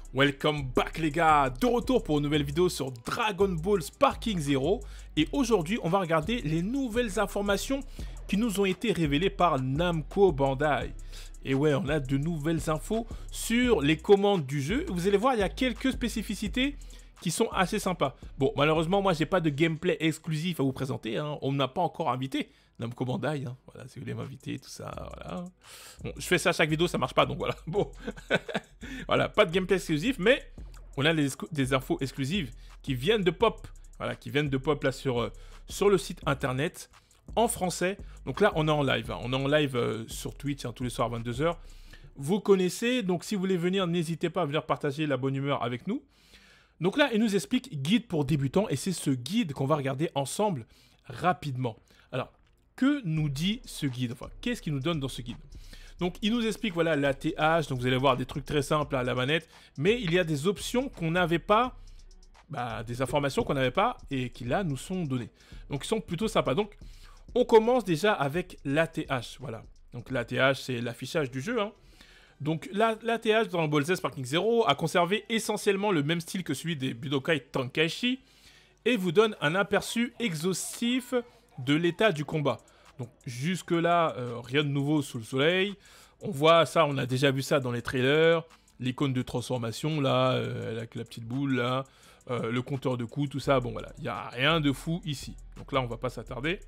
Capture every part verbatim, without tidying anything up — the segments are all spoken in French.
Welcome back les gars, de retour pour une nouvelle vidéo sur Dragon Ball Sparking Zero. Et aujourd'hui on va regarder les nouvelles informations qui nous ont été révélées par Namco Bandai. Et ouais, on a de nouvelles infos sur les commandes du jeu. Vous allez voir, il y a quelques spécificités qui sont assez sympas. Bon, malheureusement moi j'ai pas de gameplay exclusif à vous présenter, hein. On ne m'a pas encore invité. Namco Bandai, hein. Voilà, si vous voulez m'inviter, tout ça, voilà. Bon, je fais ça à chaque vidéo, ça marche pas, donc voilà. Bon, voilà, pas de gameplay exclusif, mais on a des, des infos exclusives qui viennent de pop, voilà, qui viennent de pop là sur, euh, sur le site internet, en français. Donc là, on est en live, hein. On est en live euh, sur Twitch, hein, tous les soirs à vingt-deux heures. Vous connaissez, donc si vous voulez venir, n'hésitez pas à venir partager la bonne humeur avec nous. Donc là, il nous explique guide pour débutants, et c'est ce guide qu'on va regarder ensemble rapidement. Alors, que nous dit ce guide? Enfin, qu'est-ce qu'il nous donne dans ce guide? Donc, il nous explique, voilà, l'A T H. Donc, vous allez voir des trucs très simples à la manette. Mais il y a des options qu'on n'avait pas, bah, des informations qu'on n'avait pas et qui, là, nous sont données. Donc, ils sont plutôt sympas. Donc, on commence déjà avec l'A T H. Voilà. Donc, l'A T H, c'est l'affichage du jeu, hein. Donc, l'A T H dans Dragon Ball Z Sparking Zero a conservé essentiellement le même style que celui des Budokai Tenkaichi et vous donne un aperçu exhaustif de l'état du combat. Donc jusque là, euh, rien de nouveau sous le soleil. On voit ça, on a déjà vu ça dans les trailers. L'icône de transformation là, euh, avec la petite boule là, euh, le compteur de coups, tout ça. Bon voilà, il n'y a rien de fou ici. Donc là, on va pas s'attarder.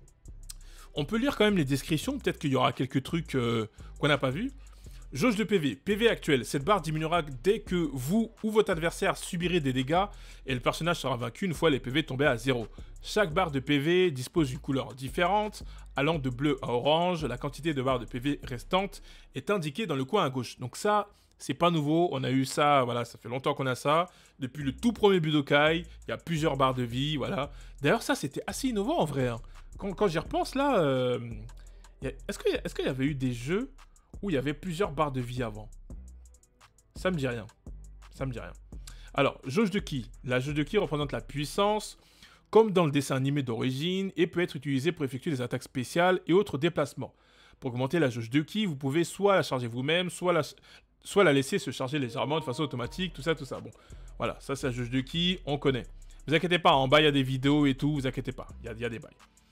On peut lire quand même les descriptions. Peut-être qu'il y aura quelques trucs euh, qu'on n'a pas vus. Jauge de P V. P V actuel. Cette barre diminuera dès que vous ou votre adversaire subirez des dégâts et le personnage sera vaincu une fois les P V tombés à zéro. Chaque barre de P V dispose d'une couleur différente, allant de bleu à orange. La quantité de barres de P V restantes est indiquée dans le coin à gauche. Donc ça, c'est pas nouveau. On a eu ça, voilà, ça fait longtemps qu'on a ça. Depuis le tout premier Budokai, il y a plusieurs barres de vie, voilà. D'ailleurs, ça, c'était assez innovant en vrai, hein. Quand, quand j'y repense, là, euh, est-ce qu'il y, est qu'il y avait eu des jeux où il y avait plusieurs barres de vie avant? Ça me dit rien. Ça me dit rien. Alors, jauge de ki. La jauge de ki représente la puissance, comme dans le dessin animé d'origine, et peut être utilisée pour effectuer des attaques spéciales et autres déplacements. Pour augmenter la jauge de ki, vous pouvez soit la charger vous-même, soit la, soit la laisser se charger légèrement de façon automatique, tout ça, tout ça. Bon, voilà, ça c'est la jauge de ki, on connaît. Vous inquiétez pas, en bas il y a des vidéos et tout, vous inquiétez pas, il y a, il y a des bails.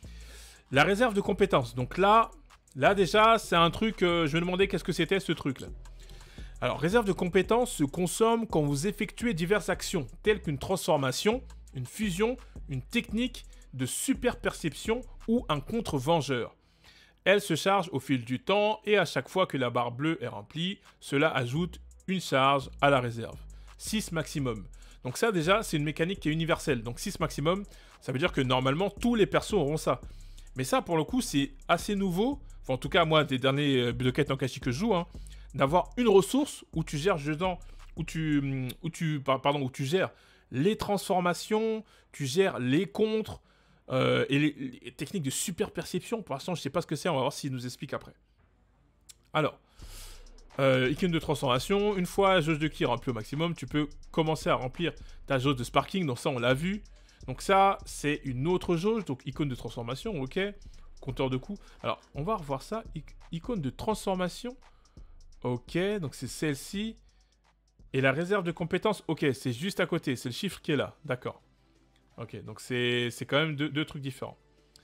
La réserve de compétences. Donc là, là déjà, c'est un truc, euh, je me demandais qu'est-ce que c'était ce truc-là. Alors, réserve de compétences se consomme quand vous effectuez diverses actions, telles qu'une transformation, une fusion, une technique de super perception ou un contre-vengeur. Elle se charge au fil du temps et à chaque fois que la barre bleue est remplie, cela ajoute une charge à la réserve. six maximum. Donc ça déjà, c'est une mécanique qui est universelle. Donc six maximum, ça veut dire que normalement, tous les persos auront ça. Mais ça, pour le coup, c'est assez nouveau. Enfin, en tout cas, moi, des derniers euh, Budokai Tenkaichi que je joue, hein, d'avoir une ressource où tu gères dedans, où tu, où tu, pardon, où tu gères les transformations, tu gères les contres euh, et les, les techniques de super perception. Pour l'instant, je ne sais pas ce que c'est. On va voir s'il nous explique après. Alors, euh, icône de transformation. Une fois la jauge de ki remplie au maximum, tu peux commencer à remplir ta jauge de sparking. Donc ça, on l'a vu. Donc ça, c'est une autre jauge, donc icône de transformation, ok. Compteur de coups. Alors, on va revoir ça. I icône de transformation. Ok, donc c'est celle-ci. Et la réserve de compétences, ok, c'est juste à côté. C'est le chiffre qui est là, d'accord. Ok, donc c'est quand même deux, deux trucs différents.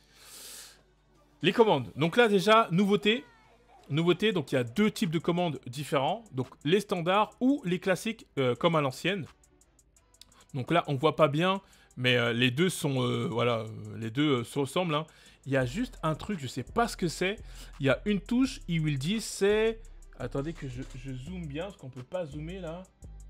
Les commandes. Donc là, déjà, nouveauté. Nouveauté, donc il y a deux types de commandes différents. Donc les standards ou les classiques, euh, comme à l'ancienne. Donc là, on voit pas bien... Mais euh, les deux sont, euh, voilà, euh, les deux euh, se ressemblent, hein. Il y a juste un truc, je sais pas ce que c'est. Il y a une touche, il il dit, c'est... Attendez que je, je zoome bien, parce qu'on peut pas zoomer, là.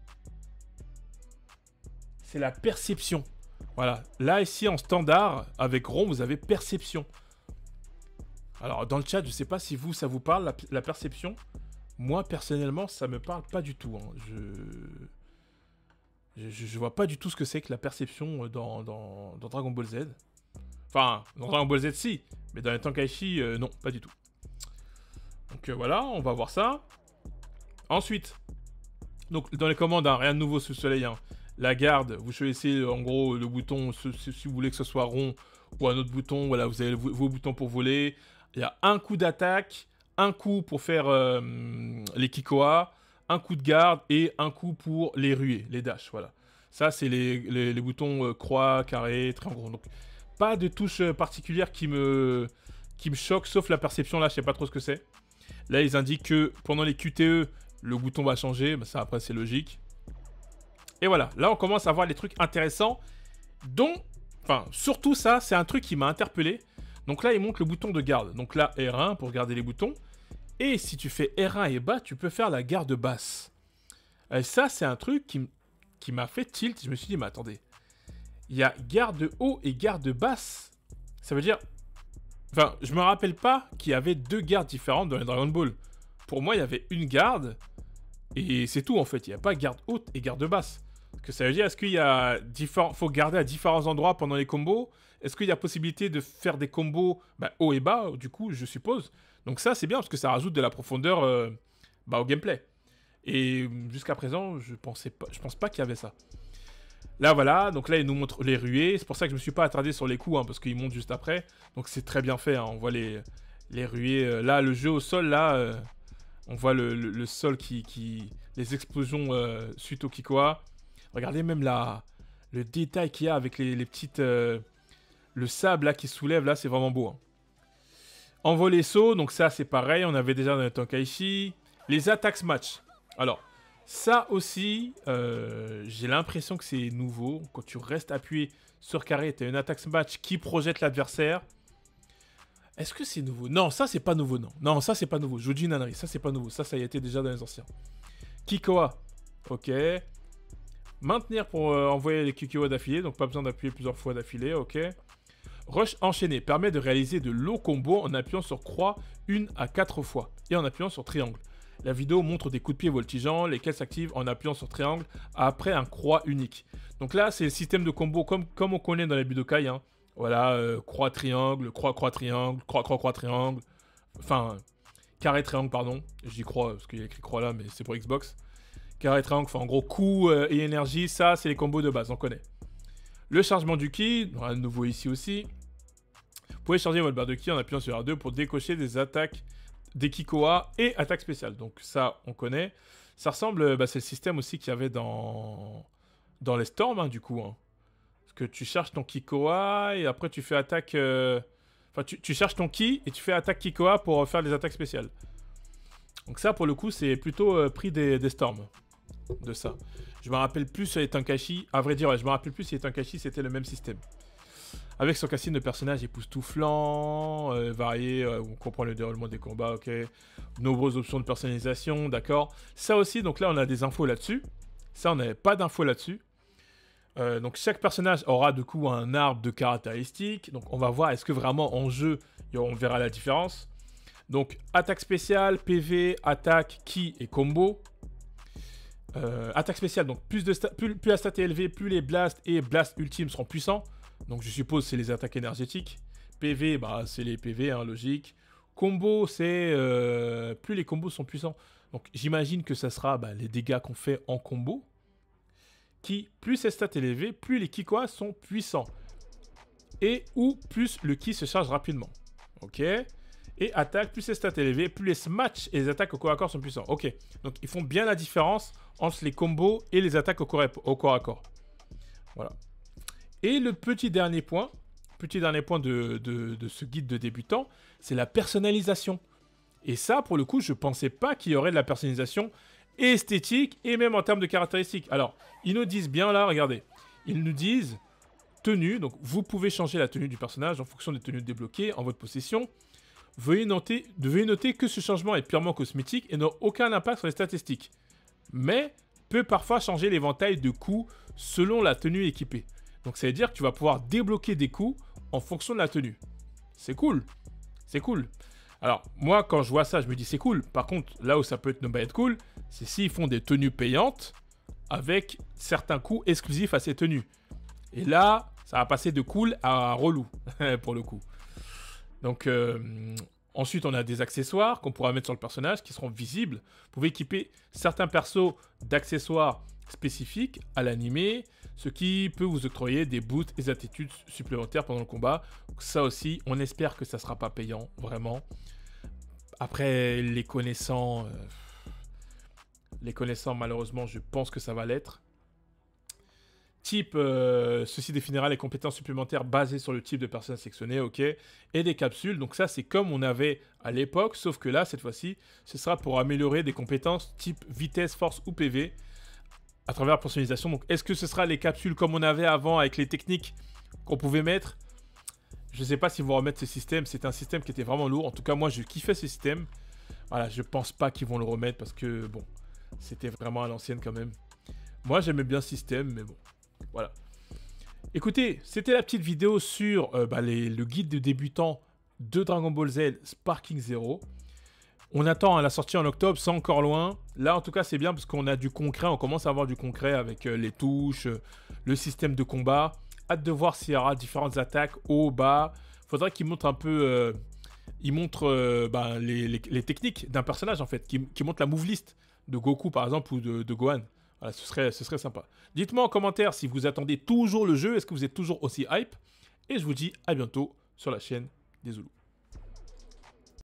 C'est la perception. Voilà, là, ici, en standard, avec rond, vous avez perception. Alors, dans le chat, je sais pas si vous, ça vous parle, la, la perception. Moi, personnellement, ça me parle pas du tout, hein. Je... Je, je vois pas du tout ce que c'est que la perception dans, dans, dans Dragon Ball Z. Enfin, dans Dragon Ball Z, si. Mais dans les Tenkaichi, euh, non, pas du tout. Donc euh, voilà, on va voir ça. Ensuite, donc dans les commandes, hein, rien de nouveau sous le soleil, hein. La garde, vous choisissez en gros le bouton, si, si vous voulez que ce soit rond ou un autre bouton. Voilà, vous avez vos, vos boutons pour voler. Il y a un coup d'attaque, un coup pour faire euh, les Kikoa, un coup de garde et un coup pour les ruées, les dash, voilà. Ça, c'est les, les, les boutons euh, croix, carré, triangle. Donc, pas de touche particulière qui me, qui me choque, sauf la perception, là, je sais pas trop ce que c'est. Là, ils indiquent que pendant les Q T E, le bouton va changer. Bah, ça, après, c'est logique. Et voilà, là, on commence à voir les trucs intéressants, dont... Enfin, surtout ça, c'est un truc qui m'a interpellé. Donc là, il montre le bouton de garde. Donc là, R un pour garder les boutons. Et si tu fais R un et bas, tu peux faire la garde basse. Et ça, c'est un truc qui, qui m'a fait tilt. Je me suis dit, mais attendez. Il y a garde haut et garde basse. Ça veut dire... Enfin, je me rappelle pas qu'il y avait deux gardes différentes dans les Dragon Ball. Pour moi, il y avait une garde. Et c'est tout, en fait. Il n'y a pas garde haute et garde basse. Que ça veut dire, est-ce qu'il y a différents... faut garder à différents endroits pendant les combos? Est-ce qu'il y a possibilité de faire des combos bah, haut et bas, du coup, je suppose. Donc ça, c'est bien, parce que ça rajoute de la profondeur euh, bah, au gameplay. Et jusqu'à présent, je pensais pas, je pense pas qu'il y avait ça. Là, voilà, donc là, il nous montre les ruées. C'est pour ça que je me suis pas attardé sur les coups, hein, parce qu'il monte juste après. Donc c'est très bien fait, hein. On voit les, les ruées. Là, le jeu au sol, là, euh, on voit le, le, le sol qui... qui... les explosions euh, suite au Kikoa. Regardez même la, le détail qu'il y a avec les, les petites... Euh, le sable là qui soulève, là, c'est vraiment beau. Hein. Envoler saut, donc ça, c'est pareil. On avait déjà dans le Tenkaichi. Les attaques match. Alors, ça aussi, euh, j'ai l'impression que c'est nouveau. Quand tu restes appuyé sur carré, tu as une attaque match qui projette l'adversaire. Est-ce que c'est nouveau? Non, ça, c'est pas nouveau, non. Non, ça, c'est pas nouveau. Je vous dis une ânerie. Ça, c'est pas nouveau. Ça, ça y a été déjà dans les anciens. Kikoa. Ok. Maintenir pour euh, envoyer les Kikoa d'affilée, donc pas besoin d'appuyer plusieurs fois d'affilée, ok. Rush enchaîné permet de réaliser de low combos en appuyant sur croix une à quatre fois et en appuyant sur triangle. La vidéo montre des coups de pied voltigeants, lesquels s'activent en appuyant sur triangle après un croix unique. Donc là, c'est le système de combo comme, comme on connaît dans les Budokai. Hein. Voilà, euh, croix triangle, croix croix triangle, croix croix croix triangle, enfin carré triangle pardon. Je dis croix parce qu'il y a écrit croix là, mais c'est pour Xbox. Carré triangle, enfin en gros coup euh, et énergie, ça c'est les combos de base, on connaît. Le chargement du ki, à nouveau ici aussi. Vous pouvez charger votre barre de ki en appuyant sur R deux pour décocher des attaques, des Kikoa et attaques spéciales. Donc ça, on connaît. Ça ressemble, bah, c'est le système aussi qu'il y avait dans, dans les Storms, hein, du coup. Hein. Parce que tu charges ton Kikoa et après tu fais attaque... Euh... Enfin, tu, tu charges ton ki et tu fais attaque Kikoa pour faire des attaques spéciales. Donc ça, pour le coup, c'est plutôt euh, pris des, des Storms. De ça. Je me rappelle plus sur les Tenkaichi. À vrai dire, ouais, je me rappelle plus si les Tenkaichi c'était le même système. Avec son casting de personnages époustouflant, euh, varié, euh, on comprend le déroulement des combats, ok. Nombreuses options de personnalisation, d'accord. Ça aussi, donc là on a des infos là-dessus. Ça, on n'avait pas d'infos là-dessus. Euh, donc chaque personnage aura du coup un arbre de caractéristiques. Donc on va voir est-ce que vraiment en jeu, on verra la différence. Donc attaque spéciale, P V, attaque, ki et combo. Euh, attaque spéciale, donc plus, de plus, plus la stat est élevée, plus les blasts et blasts ultimes seront puissants. Donc je suppose c'est les attaques énergétiques. P V, bah, c'est les P V, hein, logique. Combo, c'est euh, plus les combos sont puissants. Donc j'imagine que ça sera bah, les dégâts qu'on fait en combo. Qui, plus les stats élevées, plus les Kikoa sont puissants. Et ou plus le ki se charge rapidement. Ok. Et attaque, plus les stats élevées, plus les smash et les attaques au corps à corps sont puissants. Ok. Donc ils font bien la différence entre les combos et les attaques au corps, au corps à corps. Voilà. Et le petit dernier point, petit dernier point de, de, de ce guide de débutant, c'est la personnalisation. Et ça, pour le coup, je ne pensais pas qu'il y aurait de la personnalisation esthétique et même en termes de caractéristiques. Alors, ils nous disent bien là, regardez, ils nous disent tenue, donc vous pouvez changer la tenue du personnage en fonction des tenues débloquées en votre possession. Veuillez noter, veuillez noter que ce changement est purement cosmétique et n'a aucun impact sur les statistiques, mais peut parfois changer l'éventail de coups selon la tenue équipée. Donc ça veut dire que tu vas pouvoir débloquer des coups en fonction de la tenue. C'est cool, c'est cool. Alors moi quand je vois ça je me dis c'est cool. Par contre là où ça peut être ne pas être cool, c'est s'ils font des tenues payantes avec certains coups exclusifs à ces tenues. Et là ça va passer de cool à relou pour le coup. Donc euh, ensuite on a des accessoires qu'on pourra mettre sur le personnage qui seront visibles. Vous pouvez équiper certains persos d'accessoires spécifiques à l'animé, ce qui peut vous octroyer des boosts et attitudes supplémentaires pendant le combat. Donc ça aussi, on espère que ça ne sera pas payant, vraiment. Après, les connaissants, euh, Les connaissant, malheureusement, je pense que ça va l'être. Type, euh, ceci définira les compétences supplémentaires basées sur le type de personne sélectionnée, ok. Et des capsules, donc ça c'est comme on avait à l'époque, sauf que là, cette fois-ci, ce sera pour améliorer des compétences type vitesse, force ou P V à travers la personnalisation. Donc est-ce que ce sera les capsules comme on avait avant avec les techniques qu'on pouvait mettre? Je ne sais pas s'ils vont remettre ce système, c'est un système qui était vraiment lourd. En tout cas, moi je kiffais ce système. Voilà, je pense pas qu'ils vont le remettre parce que, bon, c'était vraiment à l'ancienne quand même. Moi j'aimais bien ce système, mais bon. Voilà. Écoutez, c'était la petite vidéo sur euh, bah, les, le guide de débutant de Dragon Ball Z Sparking Zero. On attend hein, la sortie en octobre, c'est encore loin. Là, en tout cas, c'est bien parce qu'on a du concret. On commence à avoir du concret avec euh, les touches, euh, le système de combat. Hâte de voir s'il y aura différentes attaques, haut, bas. Faudrait qu'il montre un peu... Euh, il montre euh, bah, les, les, les techniques d'un personnage, en fait. Qui, qui montre la move list de Goku, par exemple, ou de, de Gohan. Voilà, ce serait, ce serait sympa. Dites-moi en commentaire si vous attendez toujours le jeu. Est-ce que vous êtes toujours aussi hype? Et je vous dis à bientôt sur la chaîne des Zoulous.